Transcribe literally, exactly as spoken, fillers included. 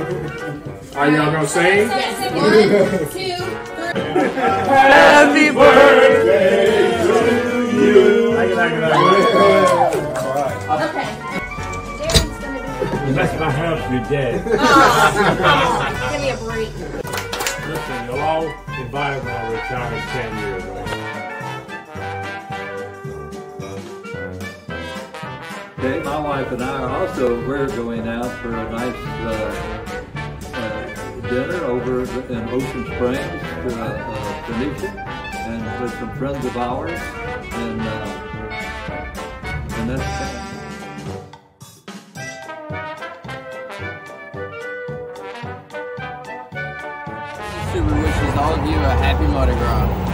Are y'all gonna sing? Yes. One, two, three. Happy birthday to you. Okay. Darren's gonna do it. You messed my house, you're dead. Oh, give me a break. Listen, you'll all invite when I retire ten years old. Okay, my wife and I are also, we're going out for a nice uh, uh, dinner over in Ocean Springs, to, uh, uh, Phoenicia, and with some friends of ours, and, uh, and that's that. Subaru wishes all of you a happy Mardi Gras.